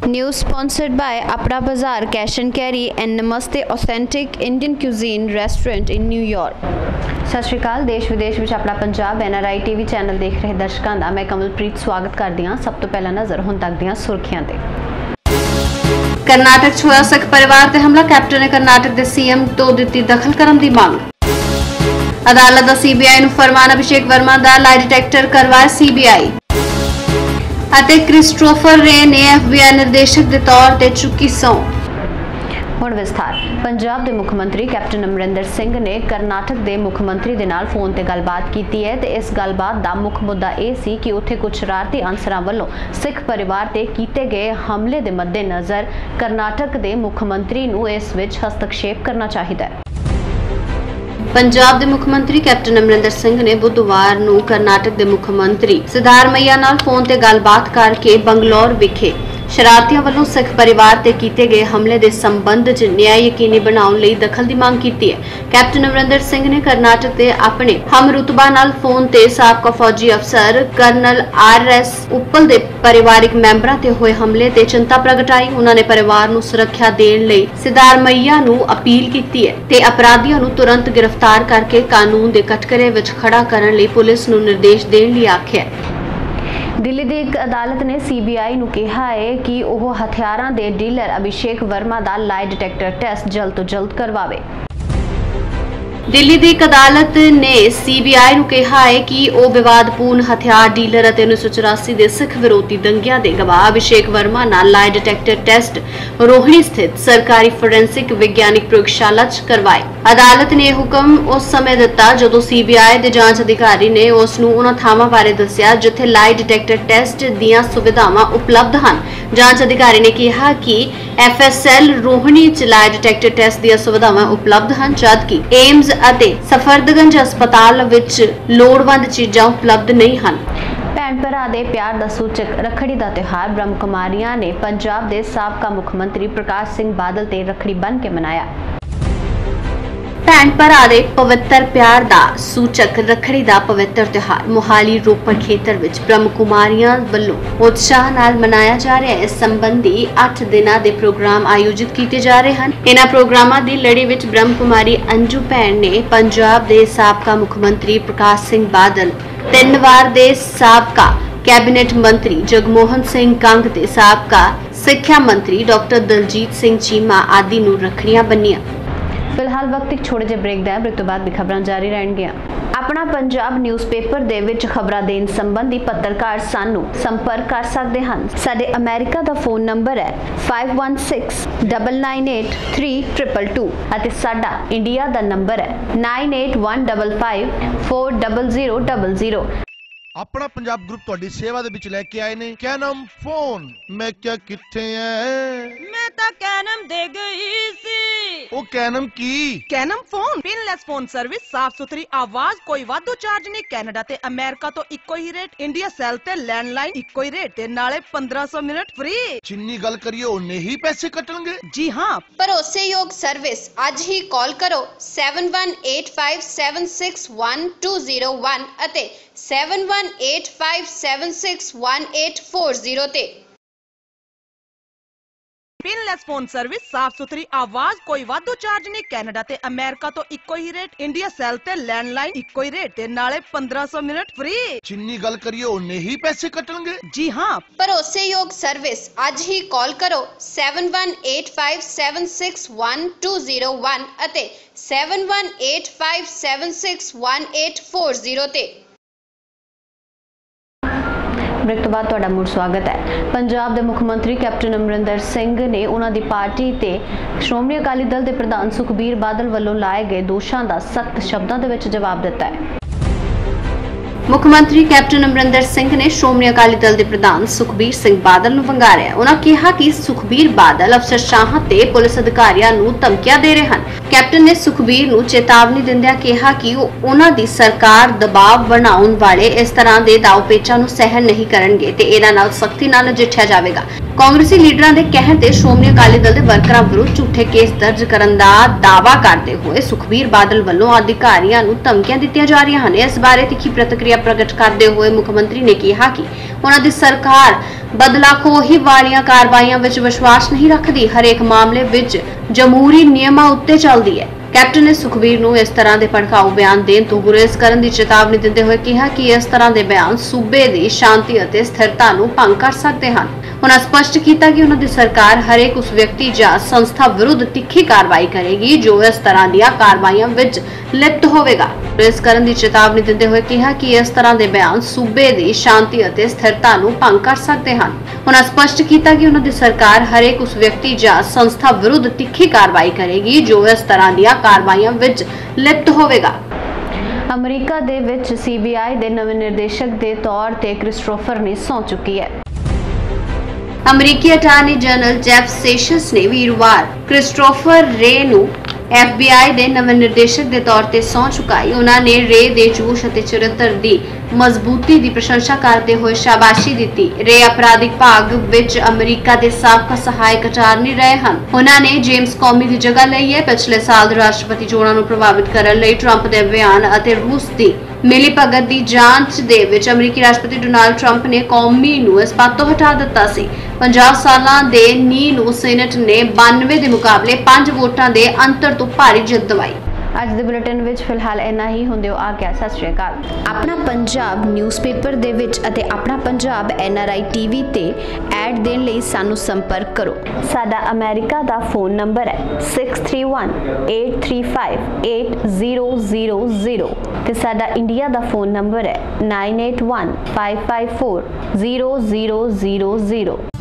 News sponsored by Apna Bazaar Cash and Carry and Namaste Authentic Indian Cuisine Restaurant in New York. ਸਤਿ ਸ਼੍ਰੀ ਅਕਾਲ। ਦੇਸ਼ ਵਿਦੇਸ਼ ਵਿੱਚ ਆਪਣਾ Punjab NRI TV channel ਦੇਖ ਰਹੇ ਦਰਸ਼ਕਾਂ ਦਾ ਮੈਂ ਕਮਲਪ੍ਰੀਤ ਸਵਾਗਤ ਕਰਦੀ ਹਾਂ। ਸਭ ਤੋਂ ਪਹਿਲਾਂ ਨਜ਼ਰ ਹੁਣ ਤੱਕ ਦੀਆਂ ਸੁਰਖੀਆਂ ਤੇ। ਕਰਨਾਟਕ 'ਚ ਹੋਇਆ ਸਿੱਖ ਪਰਿਵਾਰ ਤੇ ਹਮਲਾ, ਕੈਪਟਨ ਨੇ ਕਰਨਾਟਕ ਦੇ CM ਤੋਂ ਦਿੱਤੀ ਦਖਲ ਕਰਨ ਦੀ ਮੰਗ। ਅਦਾਲਤ ਦਾ CBI ਨੂੰ ਫਰਮਾਨ, ਅਭਿਸ਼ੇਕ ਵਰਮਾ ਦਾ ਲਾਈ ਡਿਟੈਕਟਰ ਕਰਵਾਇਆ CBI। ਅਤੇ ਕ੍ਰਿਸਟੋਫਰ ਰੇ ਨੇ FBI ਨਿਰਦੇਸ਼ਕ ਦੇ ਤੌਰ ਤੇ ਚੁੱਕੀ ਸਹੁੰ। ਹੁਣ ਵਿਸਥਾਰ। ਪੰਜਾਬ ਦੇ ਮੁੱਖ ਮੰਤਰੀ ਕੈਪਟਨ ਅਮਰਿੰਦਰ ਸਿੰਘ ਨੇ ਕਰਨਾਟਕ ਦੇ ਮੁੱਖ ਮੰਤਰੀ ਦੇ ਨਾਲ ਫੋਨ ਤੇ ਗੱਲਬਾਤ ਕੀਤੀ ਹੈ ਤੇ ਇਸ ਗੱਲਬਾਤ ਦਾ ਮੁੱਖ ਮੁੱਦਾ ਇਹ ਸੀ ਕਿ ਉੱਥੇ ਕੁਝ ਸ਼ਰਾਰਤੀ ਅਨਸਰਾਂ ਵੱਲੋਂ ਸਿੱਖ ਪਰਿਵਾਰ ਤੇ ਕੀਤੇ ਗਏ ਹਮਲੇ ਦੇ ਮੱਦੇਨਜ਼ਰ ਕਰਨਾਟਕ ਦੇ ਮੁੱਖ ਮੰਤਰੀ ਨੂੰ ਇਸ ਵਿੱਚ ਹਸਤਕਸ਼ੇਪ ਕਰਨਾ ਚਾਹੀਦਾ ਹੈ। ਪੰਜਾਬ ਦੇ ਮੁੱਖ ਮੰਤਰੀ ਕੈਪਟਨ ਅਮਰਿੰਦਰ ਸਿੰਘ ਨੇ ਬੁੱਧਵਾਰ ਨੂੰ ਕਰਨਾਟਕ ਦੇ ਮੁੱਖ ਮੰਤਰੀ ਸਿੱਧਾਰਮਈਆ ਨਾਲ ਫੋਨ ਤੇ ਗੱਲਬਾਤ ਕਰਕੇ ਬੰਗਲੌਰ ਵਿਖੇ ਸ਼ਰਾਰਤੀਆਂ ਵੱਲੋਂ ਸਿੱਖ ਪਰਿਵਾਰ ਤੇ ਕੀਤੇ ਗਏ ਹਮਲੇ ਦੇ ਸੰਬੰਧ 'ਚ ਨਿਆਂ ਯਕੀਨੀ ਬਣਾਉਣ ਲਈ ਦਖਲ ਦੀ ਮੰਗ ਕੀਤੀ ਹੈ। ਕੈਪਟਨ ਅਮਰਿੰਦਰ ਸਿੰਘ ਨੇ ਕਰਨਾਟਕ ਦੇ ਆਪਣੇ ਹਮਰੁਤਬਾ ਨਾਲ ਫੋਨ ਤੇ ਸਾਬਕਾ ਫੌਜੀ ਅਫਸਰ ਕਰਨਲ RS ਉੱਪਲ ਦੇ ਪਰਿਵਾਰਿਕ ਮੈਂਬਰਾਂ ਤੇ ਹੋਏ ਹਮਲੇ ਤੇ ਚਿੰਤਾ ਪ੍ਰਗਟਾਈ। ਉਹਨਾਂ ਨੇ ਪਰਿਵਾਰ ਨੂੰ ਸੁਰੱਖਿਆ ਦੇਣ ਲਈ ਸਿੱਧਾਰਮਈਆ ਨੂੰ ਅਪੀਲ ਕੀਤੀ ਹੈ ਤੇ ਅਪਰਾਧੀਆਂ ਨੂੰ ਤੁਰੰਤ ਗ੍ਰਿਫਤਾਰ ਕਰਕੇ ਕਾਨੂੰਨ ਦੇ ਕਟਘਰੇ ਵਿੱਚ ਖੜਾ ਕਰਨ ਲਈ ਪੁਲਿਸ ਨੂੰ ਨਿਰਦੇਸ਼ ਦੇਣ ਲਈ ਆਖਿਆ। ਦਿੱਲੀ ਦੀ ਇੱਕ ਅਦਾਲਤ ਨੇ CBI ਨੂੰ ਕਿਹਾ ਹੈ ਕਿ ਉਹ ਹਥਿਆਰਾਂ ਦੇ ਡੀਲਰ ਅਭਿਸ਼ੇਕ ਵਰਮਾ ਦਾ ਲਾਈ ਡਿਟੈਕਟਰ ਟੈਸਟ ਜਲਦ ਤੋਂ ਜਲਦ ਕਰਵਾਵੇ। ਦਿੱਲੀ ਦੀ ਇੱਕ ਅਦਾਲਤ ਨੇ CBI ਨੂੰ ਕਿਹਾ ਹੈ ਕਿ ਉਹ ਵਿਵਾਦਪੂਰਨ ਹਥਿਆਰ ਡੀਲਰ ਅਤੇ 1984 ਦੇ ਸਿੱਖ ਵਿਰੋਧੀ ਦੰਗਿਆਂ ਦੇ ਗਵਾਹ ਅਭਿਸ਼ੇਕ ਵਰਮਾ ਨਾਲ ਲਾਈ ਡਿਟੈਕਟਰ ਟੈਸਟ ਰੋਹਿਣੀ ਸਥਿਤ ਸਰਕਾਰੀ ਫੋਰੈਂਸਿਕ ਵਿਗਿਆਨਿਕ ਪ੍ਰਯੋਗਸ਼ਾਲਾ 'ਚ ਕਰਵਾਏ। ਅਦਾਲਤ ਨੇ ਇਹ ਹੁਕਮ ਉਸ ਸਮੇਂ ਦਿੱਤਾ ਜਦੋਂ CBI ਦੇ ਜਾਂਚ ਅਧਿਕਾਰੀ ਨੇ ਉਸ ਨੂੰ ਉਹਨਾਂ ਥਾਵਾਂ ਬਾਰੇ ਦੱਸਿਆ ਜਿੱਥੇ ਲਾਈ ਡਿਟੈਕਟਰ ਟੈਸਟ ਦੀਆਂ ਸੁਵਿਧਾਵਾਂ ਉਪਲਬਧ ਹਨ। ਜਾਂਚ ਅਧਿਕਾਰੀ ਨੇ ਕਿਹਾ ਕਿ FSL ਰੋਹਿਣੀ 'ਚ ਲਾਈ ਡਿਟੈਕਟਰ ਟੈਸਟ ਦੀਆਂ ਸੁਵਿਧਾਵਾਂ ਉਪਲਬਧ ਹਨ ਜਦਕਿ ਏਮਜ਼ ਅਤੇ ਸਫਰਦਗੰਜ ਹਸਪਤਾਲ ਵਿੱਚ ਲੋੜਵੰਦ ਚੀਜ਼ਾਂ ਉਪਲਬਧ ਨਹੀਂ ਹਨ। ਭੈਣ ਭਰਾ ਦੇ ਪਿਆਰ ਦਾ ਸੂਚਕ ਰੱਖੜੀ ਦਾ ਤਿਉਹਾਰ ਬ੍ਰਹਮ ਕੁਮਾਰੀਆਂ ਨੇ ਪੰਜਾਬ ਦੇ ਸਾਬਕਾ ਮੁੱਖ ਮੰਤਰੀ ਪ੍ਰਕਾਸ਼ ਸਿੰਘ ਬਾਦਲ ਤੇ ਰੱਖੜੀ ਬੰਨ੍ਹ ਕੇ ਮਨਾਇਆ। ਭੈਣ ਭਰਾ ਦੇ ਪਵਿੱਤਰ ਪਿਆਰ ਦਾ ਸੂਚਕ ਰੱਖੜੀ ਦਾ ਪਵਿੱਤਰ ਤਿਉਹਾਰ ਮੋਹਾਲੀ ਰੋਪੜ ਖੇਤਰ ਵਿੱਚ ਬ੍ਰਹਮ ਕੁਮਾਰੀਆਂ ਵੱਲੋਂ ਉਤਸ਼ਾਹ ਨਾਲ ਮਨਾਇਆ ਜਾ ਰਿਹਾ ਹੈ। ਇਸ ਸੰਬੰਧੀ 8 ਦਿਨਾਂ ਦੇ ਪ੍ਰੋਗਰਾਮ ਆਯੋਜਿਤ ਕੀਤੇ ਜਾ ਰਹੇ ਹਨ। ਇਹਨਾਂ ਪ੍ਰੋਗਰਾਮਾਂ ਦੀ ਲੜੀ ਵਿੱਚ ਬ੍ਰਹਮ ਕੁਮਾਰੀ ਅੰਜੂ ਭੈਣ ਨੇ ਪੰਜਾਬ ਦੇ ਸਾਬਕਾ ਮੁੱਖ ਮੰਤਰੀ ਪ੍ਰਕਾਸ਼ ਸਿੰਘ ਬਾਦਲ, 3 ਵਾਰ ਦੇ ਸਾਬਕਾ ਕੈਬਨਿਟ ਮੰਤਰੀ ਜਗਮੋਹਨ ਸਿੰਘ ਕੰਗ ਤੇ ਸਾਬਕਾ ਸਿੱਖਿਆ ਮੰਤਰੀ ਡਾਕਟਰ ਦਲਜੀਤ ਸਿੰਘ ਚੀਮਾ ਆਦਿ ਨੂੰ ਰੱਖੜੀਆਂ ਬੰਨੀਆਂ। ਫਿਲਹਾਲ ਵਕਤ ਇੱਕ ਛੋਟੇ ਜਿਹੇ ਬ੍ਰੇਕ ਦਾ ਹੈ। ਬ੍ਰੇਕ ਤੋਂ ਬਾਅਦ ਵੀ ਖਬਰਾਂ ਜਾਰੀ ਰਹਿਣਗੀਆਂ। ਆਪਣਾ ਪੰਜਾਬ ਨਿਊਜ਼ਪੇਪਰ ਦੇ ਵਿੱਚ ਖਬਰਾਂ ਦੇਣ ਸੰਬੰਧੀ ਪੱਤਰਕਾਰ ਸਾਨੂੰ ਸੰਪਰਕ ਕਰ ਸਕਦੇ ਹਨ। ਸਾਡੇ ਅਮਰੀਕਾ ਦਾ ਫੋਨ ਨੰਬਰ ਹੈ 5169983222 ਅਤੇ ਸਾਡਾ ਇੰਡੀਆ ਦਾ ਨੰਬਰ ਹੈ 9815540000। अपना पंजाब ग्रुप ਤੁਹਾਡੀ ਸੇਵਾ ਦੇ ਵਿੱਚ ਲੈ ਕੇ ਆਏ ਨੇ ਕੈਨਮ ਫੋਨ। ਮੈਂ ਕਿਹਾ ਕਿੱਥੇ ਐ? ਮੈਂ ਤਾਂ ਕੈਨਮ ਦੇ ਗਈ ਸੀ। ਉਹ ਕੈਨਮ ਕੀ? ਕੈਨਮ ਫੋਨ ਪਿਨਲੈਸ ਫੋਨ ਸਰਵਿਸ, ਸਾਫ ਸੁਥਰੀ ਆਵਾਜ਼, ਕੋਈ ਵਾਧੂ ਚਾਰਜ ਨਹੀਂ। ਕੈਨੇਡਾ ਤੇ ਅਮਰੀਕਾ ਤੋਂ ਇੱਕੋ ਹੀ ਰੇਟ, ਇੰਡੀਆ ਸੈਲ ਤੇ ਲੈਂਡਲਾਈਨ ਇੱਕੋ ਹੀ ਰੇਟ ਤੇ ਨਾਲੇ 1500 ਮਿੰਟ ਫ੍ਰੀ। ਜਿੰਨੀ ਗੱਲ ਕਰੀਏ ਉਨੇ ਹੀ ਪੈਸੇ ਕੱਟਣਗੇ? ਜੀ ਹਾਂ। ਭਰੋਸੇਯੋਗ ਸਰਵਿਸ, ਅੱਜ ਹੀ ਕਾਲ ਕਰੋ 7185761201 ਅਤੇ 7185761840 ਤੇ। ਪਿਨਲੈਸ ਫੋਨ ਸਰਵਿਸ, ਸਾਫ ਸੁਥਰੀ ਆਵਾਜ਼, ਕੋਈ ਵਾਧੂ ਚਾਰਜ ਨਹੀਂ। ਕੈਨੇਡਾ ਤੇ ਅਮਰੀਕਾ ਤੋਂ ਇੱਕੋ ਹੀ ਰੇਟ, ਇੰਡੀਆ ਸੈਲ ਤੇ ਲੈਂਡਲਾਈਨ ਇੱਕੋ ਹੀ ਰੇਟ ਤੇ ਨਾਲੇ 1500 ਮਿੰਟ ਫ੍ਰੀ। ਜਿੰਨੀ ਗੱਲ ਕਰੀਏ ਉਨੇ ਹੀ ਪੈਸੇ ਕੱਟਣਗੇ? ਜੀ ਹਾਂ। ਭਰੋਸੇਯੋਗ ਸਰਵਿਸ, ਅੱਜ ਹੀ ਕਾਲ ਕਰੋ 7185761201 ਅਤੇ 7185761840 ਤੇ। ਬ੍ਰੇਕ ਤੋਂ ਬਾਅਦ ਤੁਹਾਡਾ ਮੁੜ ਸਵਾਗਤ ਹੈ। ਪੰਜਾਬ ਦੇ ਮੁੱਖ ਮੰਤਰੀ ਕੈਪਟਨ ਅਮਰਿੰਦਰ ਸਿੰਘ ਨੇ ਉਹਨਾਂ ਦੀ ਪਾਰਟੀ ਤੇ ਸ਼੍ਰੋਮਣੀ ਅਕਾਲੀ ਦਲ ਦੇ ਪ੍ਰਧਾਨ ਸੁਖਬੀਰ ਬਾਦਲ ਵੱਲੋਂ ਲਾਏ ਗਏ ਦੋਸ਼ਾਂ ਦਾ ਸਖਤ ਸ਼ਬਦਾਂ ਦੇ ਵਿੱਚ ਜਵਾਬ ਦਿੱਤਾ ਹੈ। ਮੁੱਖ ਮੰਤਰੀ ਕੈਪਟਨ ਅਮਰਿੰਦਰ ਸਿੰਘ ਨੇ ਸ਼੍ਰੋਮਣੀ ਅਕਾਲੀ ਦਲ ਦੇ ਪ੍ਰਧਾਨ ਸੁਖਬੀਰ ਸਿੰਘ ਬਾਦਲ ਨੂੰ ਵੰਗਾਰਿਆ। ਉਹਨਾਂ ਕਿਹਾ ਕਿ ਸੁਖਬੀਰ ਬਾਦਲ ਅਫਸਰਸ਼ਾਹਾਂ ਤੇ ਪੁਲਿਸ ਅਧਿਕਾਰੀਆਂ ਨੂੰ ਧਮਕੀਆਂ ਦੇ ਰਹੇ ਹਨ। ਕੈਪਟਨ ਨੇ ਸੁਖਬੀਰ ਨੂੰ ਚੇਤਾਵਨੀ ਦਿੰਦਿਆਂ ਕਿਹਾ ਕਿ ਉਹਨਾਂ ਦੀ ਸਰਕਾਰ ਦਬਾਅ ਬਣਾਉਣ ਵਾਲੇ ਇਸ ਤਰ੍ਹਾਂ ਦੇ ਦਾਅ-ਪੇਚਾਂ ਨੂੰ ਸਹਿਣ ਨਹੀਂ ਕਰਨਗੇ ਤੇ ਇਹਨਾਂ ਨਾਲ ਸਖਤੀ ਨਾਲ ਨਜਿੱਠਿਆ ਜਾਵੇਗਾ। ਕਾਂਗਰਸੀ ਲੀਡਰਾਂ ਦੇ ਕਹਿਣ ਤੇ ਸ਼੍ਰੋਮਣੀ ਅਕਾਲੀ ਦਲ ਦੇ ਵਰਕਰਾਂ ਵਿਰੁੱਧ ਝੂਠੇ ਕੇਸ ਦਰਜ ਕਰਨ ਦਾ ਦਾਅਵਾ ਕਰਦੇ ਹੋਏ ਸੁਖਬੀਰ ਬਾਦਲ ਵੱਲੋਂ ਅਧਿਕਾਰੀਆਂ ਨੂੰ ਧਮਕੀਆਂ ਦਿੱਤੀਆਂ ਜਾ ਰਹੀਆਂ ਹਨ। ਇਸ ਬਾਰੇ ਤਿੱਖੀ ਪ੍ਰਤੀਕਿਰਿਆ ਪ੍ਰਗਟ ਕਰਦੇ ਹੋਏ ਮੁੱਖ ਮੰਤਰੀ ਨੇ ਕਿਹਾ ਕਿ ਉਹਨਾਂ ਦੀ ਸਰਕਾਰ ਬਦਲਾਖੋਹੀ ਵਾਲੀਆਂ ਕਾਰਵਾਈਆਂ ਵਿੱਚ ਵਿਸ਼ਵਾਸ ਨਹੀਂ ਰੱਖਦੀ, ਹਰੇਕ ਮਾਮਲੇ ਵਿੱਚ ਜਮਹੂਰੀ ਨਿਯਮਾਂ ਉੱਤੇ ਚੱਲਦੀ ਹੈ। ਕੈਪਟਨ ਨੇ ਸੁਖਬੀਰ ਨੂੰ ਇਸ ਤਰ੍ਹਾਂ ਦੇ ਭੜਕਾਊ ਬਿਆਨ ਦੇਣ ਤੋਂ ਗੁਰੇਜ਼ ਕਰਨ ਦੀ ਚੇਤਾਵਨੀ ਦਿੰਦੇ ਹੋਏ ਕਿਹਾ ਕਿ ਇਸ ਤਰ੍ਹਾਂ ਦੇ ਬਿਆਨ ਸੂਬੇ ਦੀ ਸ਼ਾਂਤੀ ਅਤੇ ਸਥਿਰਤਾ ਨੂੰ ਭੰਗ ਕਰ ਸਕਦੇ ਹਨ। ਉਹਨਾਂ ਸਪਸ਼ਟ ਕੀਤਾ ਕਿ ਉਹਨਾਂ ਦੀ ਸਰਕਾਰ ਹਰੇਕ ਉਸ ਵਿਅਕਤੀ ਜਾਂ ਸੰਸਥਾ ਵਿਰੁੱਧ ਤਿੱਖੀ ਕਾਰਵਾਈ ਕਰੇਗੀ ਜੋ ਇਸ ਤਰ੍ਹਾਂ ਦੀਆਂ ਕਾਰਵਾਈਆਂ ਵਿੱਚ ਲਿਪਤ ਹੋਵੇਗਾ। ਗੁਰੇਜ਼ ਕਰਨ ਦੀ ਚੇਤਾਵਨੀ ਦਿੰਦੇ ਹੋਏ ਕਿਹਾ ਕਿ ਇਸ ਤਰ੍ਹਾਂ ਦੇ ਬਿਆਨ ਸੂਬੇ ਦੀ ਸ਼ਾਂਤੀ ਅਤੇ ਸਥਿਰਤਾ ਨੂੰ ਭੰਗ ਕਰ ਸਕਦੇ ਹਨ। ਉਹਨਾਂ ਸਪਸ਼ਟ ਕੀਤਾ ਕਿ ਉਹਨਾਂ ਦੀ ਸਰਕਾਰ ਹਰੇਕ ਉਸ ਵਿਅਕਤੀ ਜਾਂ ਸੰਸਥਾ ਵਿਰੁੱਧ ਤਿੱਖੀ ਕਾਰਵਾਈ ਕਰੇਗੀ ਜੋ ਇਸ ਤਰ੍ਹਾਂ ਦੀਆਂ ਕਾਰਵਾਈਆਂ ਵਿੱਚ ਲਿਪਤ ਹੋਵੇਗਾ। ਅਮਰੀਕਾ ਦੇ ਵਿੱਚ ਸੀਬੀਆਈ ਦੇ ਨਵੇਂ ਨਿਰਦੇਸ਼ਕ ਦੇ ਤੌਰ ਤੇ ਕ੍ਰਿਸਟੋਫਰ ਨੇ ਸਹੁੰ ਚੁੱਕੀ ਹੈ। ਅਮਰੀਕੀ ਅਟਾਰਨੀ ਜਨਰਲ ਜੈਫ ਸੈਸ਼ਨਸ ਨੇ ਵੀਰਵਾਰ ਕ੍ਰਿਸਟੋਫਰ ਰੇ ਨੂੰ FBI ਦੇ ਨਵੇਂ ਨਿਰਦੇਸ਼ਕ ਦੇ ਤੌਰ ਤੇ ਸਹੁੰ ਚੁਕਾਈ। ਉਹਨਾਂ ਨੇ ਰੇ ਦੇ ਜੋਸ਼ ਅਤੇ ਚਰਿੱਤਰ ਦੀ ਮਜ਼ਬੂਤੀ ਦੀ ਪ੍ਰਸ਼ੰਸਾ ਕਰਦੇ ਹੋਏ ਸ਼ਾਬਾਸ਼ੀ ਦਿੱਤੀ। ਰੇ ਅਪਰਾਧਿਕ ਭਾਗ ਵਿੱਚ ਅਮਰੀਕਾ ਦੇ ਸਾਬਕਾ ਸਹਾਇਕ ਅਟਾਰਨੀ ਰਹੇ ਹਨ। ਉਹਨਾਂ ਨੇ ਜੇਮਸ ਕੌਮੀ ਦੀ ਜਗ੍ਹਾ ਲਈ ਹੈ। ਪਿਛਲੇ ਸਾਲ ਦੇ ਰਾਸ਼ਟਰਪਤੀ ਚੋਣਾਂ ਨੂੰ ਪ੍ਰਭਾਵਿਤ ਕਰਨ ਲਈ ਟਰੰਪ ਦੇ ਬਿਆਨ ਅਤੇ ਰੂਸ ਦੀ ਮਿਲੀ ਭਗਤ ਦੀ ਜਾਂਚ ਦੇ ਵਿੱਚ ਅਮਰੀਕੀ ਰਾਸ਼ਟਰਪਤੀ ਡੋਨਾਲਡ ਟਰੰਪ ਨੇ ਕੌਮੀ ਨੂੰ ਇਸ ਪਦ ਤੋਂ ਹਟਾ ਦਿੱਤਾ ਸੀ। 50 ਸਾਲਾਂ ਦੇ ਨੀ ਨੂੰ ਸੈਨੇਟ ਨੇ 92 ਦੇ ਮੁਕਾਬਲੇ 5 ਵੋਟਾਂ ਦੇ ਅੰਤਰ ਤੋਂ ਭਾਰੀ ਜਿੱਤ ਦਿਵਾਈ। ਅੱਜ ਦੇ ਬੁਲੇਟਿਨ ਵਿੱਚ ਫਿਲਹਾਲ ਇੰਨਾ ਹੀ। ਹੁੰਦੇ ਹੋ ਆ ਗਿਆ। ਸਤਿ ਸ਼੍ਰੀ ਅਕਾਲ। ਆਪਣਾ ਪੰਜਾਬ ਨਿਊਜ਼ਪੇਪਰ ਦੇ ਵਿੱਚ ਅਤੇ ਆਪਣਾ ਪੰਜਾਬ NRI TV ਤੇ ਐਡ ਦੇਣ ਲਈ ਸਾਨੂੰ ਸੰਪਰਕ ਕਰੋ। ਸਾਡਾ ਅਮਰੀਕਾ ਦਾ ਫੋਨ ਨੰਬਰ ਹੈ 6318358000 ਤੇ ਸਾਡਾ ਇੰਡੀਆ ਦਾ ਫੋਨ ਨੰਬਰ ਹੈ 9815540000।